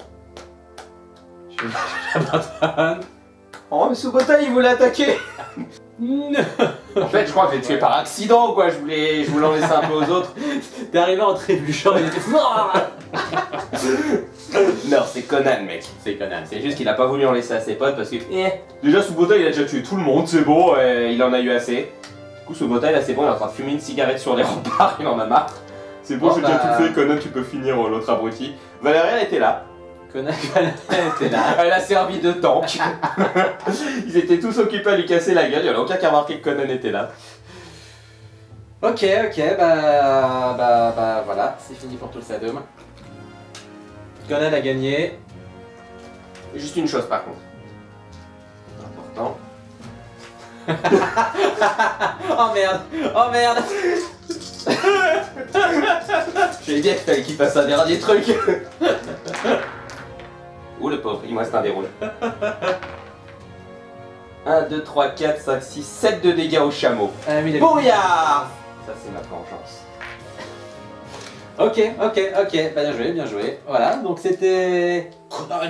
J'abandonne. Oh, mais Subotai, il voulait attaquer. En fait, je crois que j'ai tué par accident, quoi. Je voulais en laisser un peu aux autres. T'es arrivé en trébuchant, il était Non, c'est Conan, mec. C'est Conan. C'est juste qu'il a pas voulu en laisser à ses potes parce que déjà Subotai il a déjà tué tout le monde, c'est bon, il en a eu assez. Du coup Subotai là c'est bon, il est en train de fumer une cigarette sur les remparts, il en a marre. C'est bon, Oh, j'ai déjà tout fait, Conan tu peux finir l'autre abruti. Valérian était là, Conan était là. elle a servi de tank. Ils étaient tous occupés à lui casser la gueule, il y en a aucun qui a remarqué que Conan était là. Ok, bah voilà, c'est fini pour tout le Sadom. Conan a gagné. Juste une chose par contre. Important. Oh merde. Oh merde. J'avais dit qu'il fallait qu'il fasse un dernier truc. Ouh le pauvre, il me reste un des rouges. 1, 2, 3, 4, 5, 6, 7 de dégâts au chameau. Bouillard. Ça c'est ma vengeance. Ok, bah bien joué. Voilà, donc c'était Conan.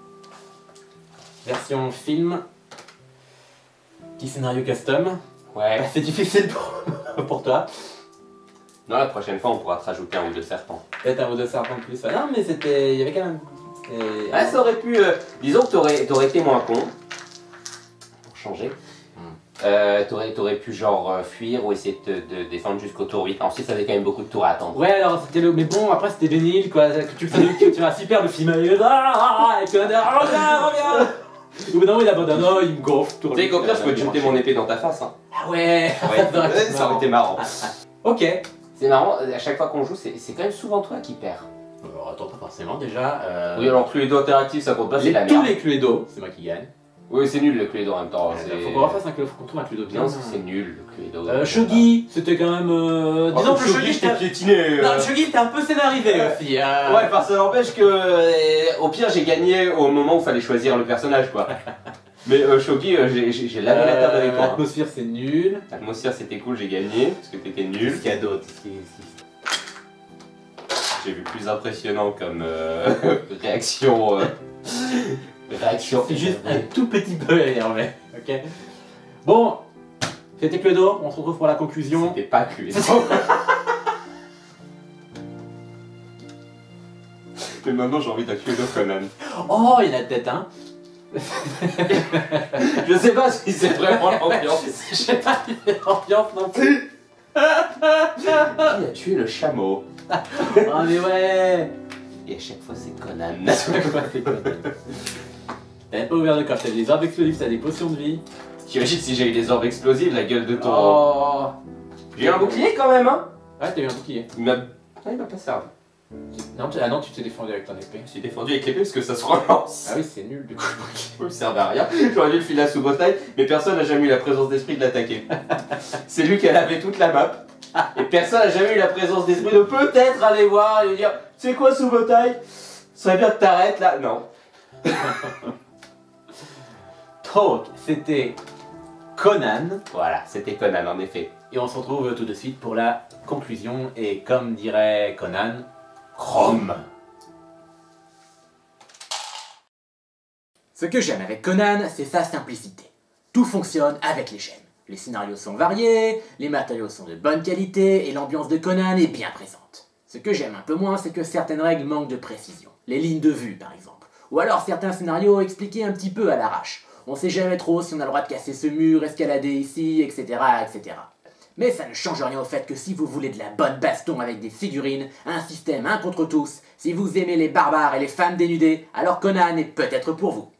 Version film. Petit scénario custom. Ouais. Bah, c'est difficile pour toi. Non, la prochaine fois on pourra te rajouter un ou deux serpents. Peut-être un ou deux serpents de plus. Ouais, non, mais c'était. Il y avait quand même. Ouais, ça aurait pu. Disons que t'aurais été moins con. Pour changer. T'aurais pu genre fuir ou essayer de défendre jusqu'au tour 8. Ensuite, ça avait quand même beaucoup de tours à attendre. Ouais, alors c'était le. Mais bon, après c'était bénil quoi. Que tu vas super le film. Et Conan, reviens. Au bout d'un moment, il abandonne. Oh, il me gonfle. Tu sais qu'au pire, je peux te jeter mon épée dans ta face. Hein. Ah ouais. Ouais, ça aurait été marrant. Ok. C'est marrant, à chaque fois qu'on joue, c'est quand même souvent toi qui perds. Alors, attends, pas forcément déjà. Oui, alors Cluedo interactif, ça compte pas, c'est la Tous merde. les Cluedo, c'est moi qui gagne. Oui, c'est nul le Cluedo en même temps. Faut qu'on refasse faut qu'on trouve un Cluedo bien. Non, c'est nul le Cluedo. Shogi, c'était quand même. Disons que le Shogi, j'étais piétiné. Non, le Shogi, t'es un peu scénarisé aussi. Ouais, parce que ça n'empêche que au pire, j'ai gagné au moment où il fallait choisir le personnage, quoi. Mais Shogi, j'ai lavé la table avec toi. L'atmosphère, c'est nul. L'atmosphère, c'était cool, j'ai gagné, parce que t'étais nul. Qu'est-ce qu'il y a d'autre J'ai vu plus impressionnant comme réaction. Réaction. C'est juste un tout petit peu énervé. Ok. Bon, c'était Cluedo, on se retrouve pour la conclusion. C'était pas Cluedo. Mais maintenant, j'ai envie d'un Cluedo Conan. Oh, il y en a peut-être un. Je sais pas si c'est vraiment l'ambiance. Je sais pas si c'est l'ambiance non plus. Qui a tué le chameau? Oh mais ouais. Et à chaque fois, c'est Conan. T'avais pas ouvert de coffre, t'avais des orbes explosifs, t'as des potions de vie. T'imagines si j'ai eu des orbes explosives, la gueule de ton... Oh. J'ai eu un bouclier quand même, hein. Ouais, t'as eu un bouclier. Il m'a pas servi. Non, non, tu t'es défendu avec ton épée. Je suis défendu avec l'épée parce que ça se relance. Ah oui, c'est nul du coup. Ça me servait à rien. J'aurais dû le filer à Subotai, mais personne n'a jamais eu la présence d'esprit de l'attaquer. C'est lui qui a lavé toute la map. Et personne n'a jamais eu la présence d'esprit de peut-être aller voir et lui dire c'est quoi Subotai? Ce serait bien que t'arrêtes là. Non. Donc, c'était Conan. Voilà, c'était Conan en effet. Et on se retrouve tout de suite pour la conclusion. Et comme dirait Conan, Chrome. Ce que j'aime avec Conan, c'est sa simplicité. Tout fonctionne avec les gemmes. Les scénarios sont variés, les matériaux sont de bonne qualité et l'ambiance de Conan est bien présente. Ce que j'aime un peu moins, c'est que certaines règles manquent de précision. Les lignes de vue, par exemple. Ou alors certains scénarios expliqués un petit peu à l'arrache. On sait jamais trop si on a le droit de casser ce mur, escalader ici, etc., etc. Mais ça ne change rien au fait que si vous voulez de la bonne baston avec des figurines, un système un contre tous, si vous aimez les barbares et les femmes dénudées, alors Conan est peut-être pour vous.